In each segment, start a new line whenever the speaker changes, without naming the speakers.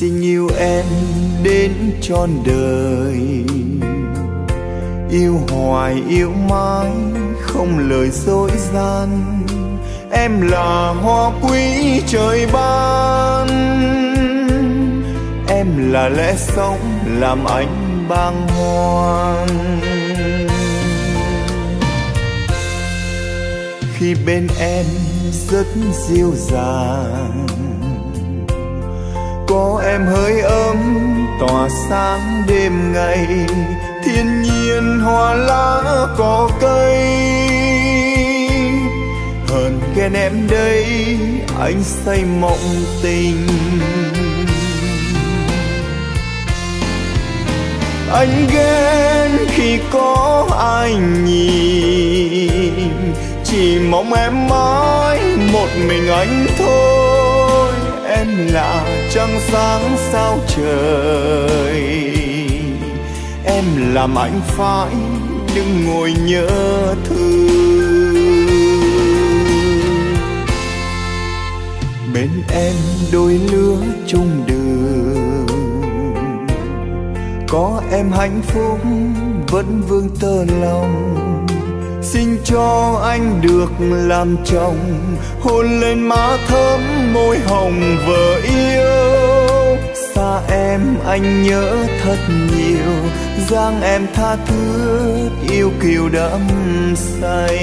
Xin yêu em đến trọn đời, yêu hoài yêu mãi không lời dối gian. Em là hoa quý trời ban, em là lẽ sống làm anh bàng hoàng. Khi bên em rất dịu dàng, có em hơi ấm tỏa sáng đêm ngày. Thiên nhiên hoa lá cỏ cây, hờn ghen em đây anh say mộng tình. Anh ghen khi có ai nhìn, chỉ mong em mãi một mình anh thôi. Em là trăng sáng sao trời, em làm anh phải đừng ngồi nhớ thương. Bên em đôi lứa chung đường, có em hạnh phúc vẫn vương tơ lòng. Xin cho anh được làm chồng, hôn lên má thơm môi hồng vợ yêu. Xa em anh nhớ thật nhiều, dáng em tha thướt yêu kiều đắm say.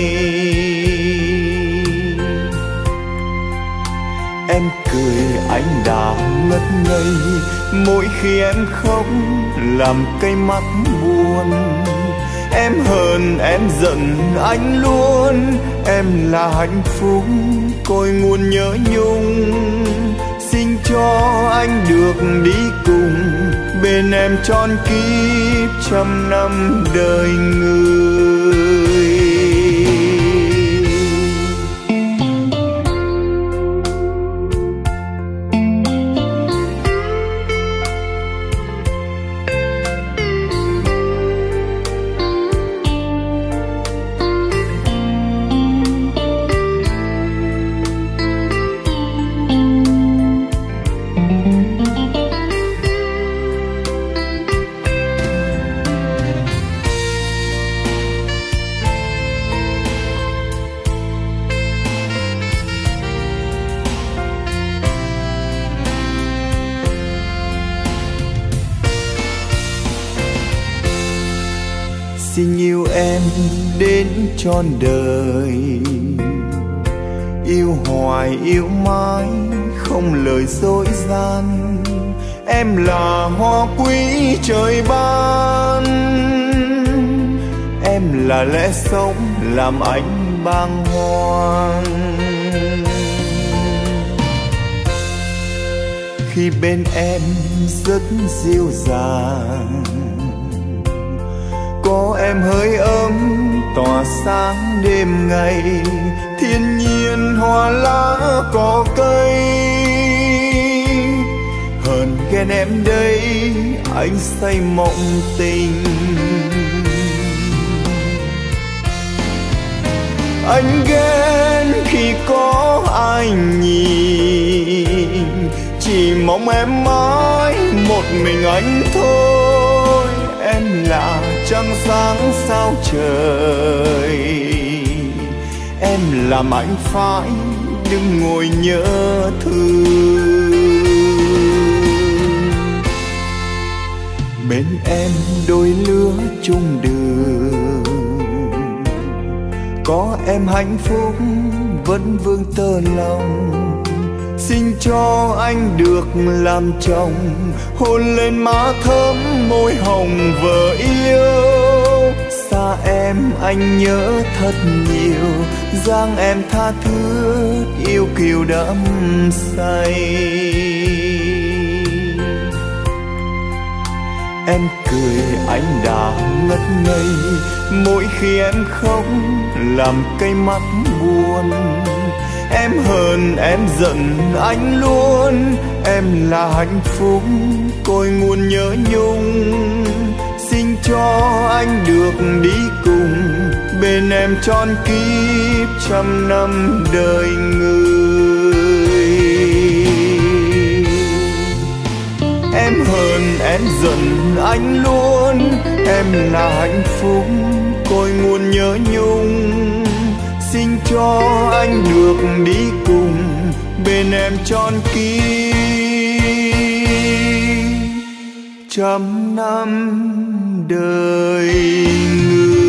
Em cười anh đã ngất ngây, mỗi khi em khóc làm cây mắt buồn. Em hờn em giận anh luôn, em là hạnh phúc cội nguồn nhớ nhung. Xin cho anh được đi cùng, bên em trọn kiếp trăm năm đời người. Xin yêu em đến trọn đời, yêu hoài yêu mãi không lời dối gian. Em là hoa quý trời ban, em là lẽ sống làm anh bàng hoàng. Khi bên em rất dịu dàng, có em hơi ấm tỏa sáng đêm ngày. Thiên nhiên hoa lá cỏ cây, hờn ghen em đây anh say mộng tình. Anh ghen khi có ai nhìn, chỉ mong em mãi một mình anh thôi. Em là trăng sáng sao trời, em làm anh phải đừng ngồi nhớ thương. Bên em đôi lứa chung đường, có em hạnh phúc vẫn vương tơ lòng. Xin cho anh được làm chồng, hôn lên má thơm môi hồng vợ yêu. Xa em anh nhớ thật nhiều, dáng em tha thướt yêu kiều đắm say. Em cười anh đã ngất ngây, mỗi khi em khóc làm cây mắt buồn. Em hờn em giận anh luôn, em là hạnh phúc cội nguồn nhớ nhung. Xin cho anh được đi cùng, bên em trọn kiếp trăm năm đời người. Em hờn em giận anh luôn, em là hạnh phúc cội nguồn nhớ nhung. Xin cho anh được đi cùng bên em trọn kiếp trăm năm đời người.